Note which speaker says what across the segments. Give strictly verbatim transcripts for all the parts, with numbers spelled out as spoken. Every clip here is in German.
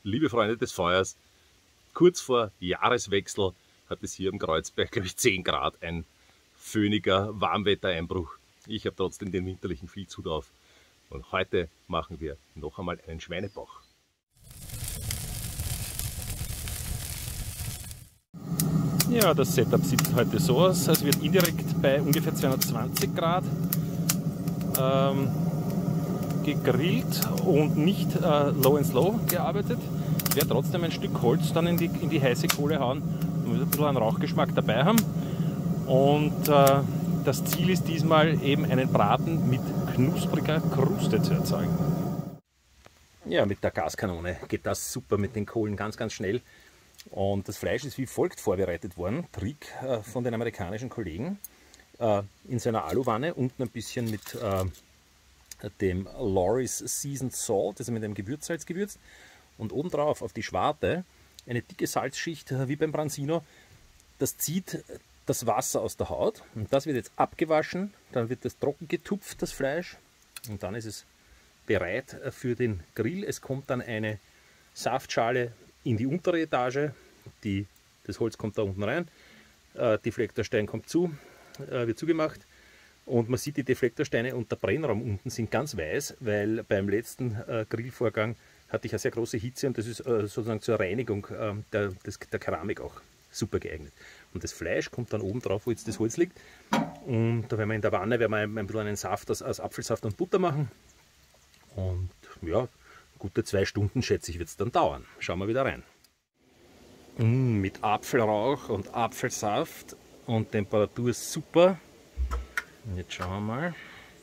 Speaker 1: liebe Freunde des Feuers, kurz vor Jahreswechsel hat es hier im Kreuzberg, glaube ich, zehn Grad, ein föhniger Warmwettereinbruch. Ich habe trotzdem den winterlichen Filzhut auf. Und heute machen wir noch einmal einen Schweinebauch. Ja, das Setup sieht heute so aus. Es wird indirekt bei ungefähr zweihundertzwanzig Grad ähm, gegrillt und nicht äh, low and slow gearbeitet. Ich werde trotzdem ein Stück Holz dann in die, in die heiße Kohle hauen und ein bisschen einen Rauchgeschmack dabei haben. Und äh, das Ziel ist diesmal eben einen Braten mit knuspriger Kruste zu erzeugen. Ja, mit der Gaskanone geht das super mit den Kohlen ganz, ganz schnell. Und das Fleisch ist wie folgt vorbereitet worden. Trick äh, von den amerikanischen Kollegen. Äh, in seiner Aluwanne, unten ein bisschen mit äh, dem Lawry's Seasoned Salt, also mit einem Gewürzsalz gewürzt. Und obendrauf auf die Schwarte eine dicke Salzschicht, äh, wie beim Branzino. Das zieht das Wasser aus der Haut. Und das wird jetzt abgewaschen. Dann wird das trocken getupft, das Fleisch. Und dann ist es bereit für den Grill. Es kommt dann eine Saftschale in die untere Etage, die, das Holz kommt da unten rein, äh, Deflektorstein kommt zu, äh, wird zugemacht und man sieht die Deflektorsteine und der Brennraum unten sind ganz weiß, weil beim letzten äh, Grillvorgang hatte ich eine sehr große Hitze und das ist äh, sozusagen zur Reinigung äh, der, des, der Keramik auch super geeignet. Und das Fleisch kommt dann oben drauf, wo jetzt das Holz liegt, und da werden wir in der Wanne werden wir ein, ein bisschen einen Saft aus, aus Apfelsaft und Butter machen und ja, gute zwei Stunden, schätze ich, wird es dann dauern. Schauen wir wieder rein. Mm, mit Apfelrauch und Apfelsaft und Temperatur super. Und jetzt schauen wir mal.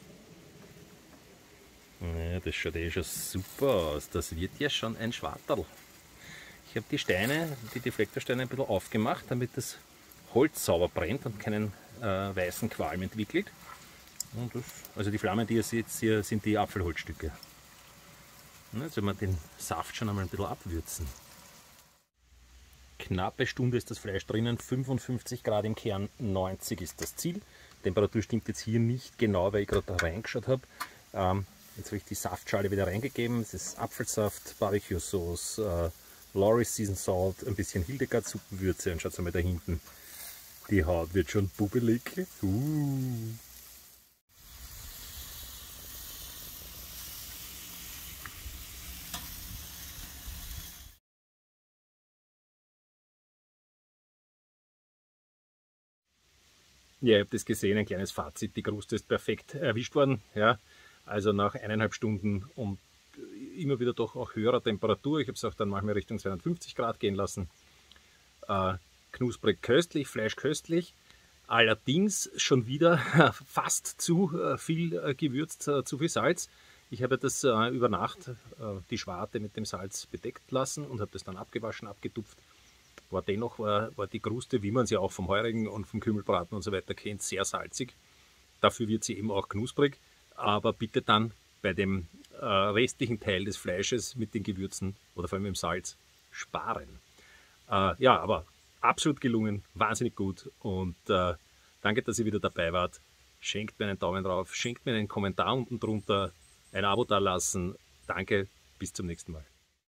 Speaker 1: Ja, das schaut eh schon super aus. Das wird ja schon ein Schwarterl. Ich habe die Steine, die Deflektorsteine ein bisschen aufgemacht, damit das Holz sauber brennt und keinen äh, weißen Qualm entwickelt. Und das, also die Flammen, die ihr seht, hier sind die Apfelholzstücke. Jetzt werden wir den Saft schon einmal ein bisschen abwürzen. Knappe Stunde ist das Fleisch drinnen, fünfundfünfzig Grad im Kern, neunzig ist das Ziel. Temperatur stimmt jetzt hier nicht genau, weil ich gerade da reingeschaut habe. Ähm, jetzt habe ich die Saftschale wieder reingegeben. Es ist Apfelsaft, Barbecue-Sauce, äh, Lawry's Seasoned Salt, ein bisschen Hildegard-Suppenwürze und schaut mal da hinten. Die Haut wird schon bubbelig. Uh. Ja, ihr habt das gesehen, ein kleines Fazit. Die Kruste ist perfekt erwischt worden. Ja, also nach eineinhalb Stunden und immer wieder doch auch höherer Temperatur. Ich habe es auch dann manchmal Richtung zweihundertfünfzig Grad gehen lassen. Äh, knusprig köstlich, Fleisch köstlich. Allerdings schon wieder fast zu äh, viel äh, gewürzt, äh, zu viel Salz. Ich habe das äh, über Nacht äh, die Schwarte mit dem Salz bedeckt lassen und habe das dann abgewaschen, abgetupft. War dennoch war, war die Kruste, wie man sie auch vom Heurigen und vom Kümmelbraten und so weiter kennt, sehr salzig. Dafür wird sie eben auch knusprig, aber bitte dann bei dem äh, restlichen Teil des Fleisches mit den Gewürzen oder vor allem mit dem Salz sparen. Äh, ja, aber absolut gelungen, wahnsinnig gut und äh, danke, dass ihr wieder dabei wart. Schenkt mir einen Daumen drauf, schenkt mir einen Kommentar unten drunter, ein Abo da lassen. Danke, bis zum nächsten Mal.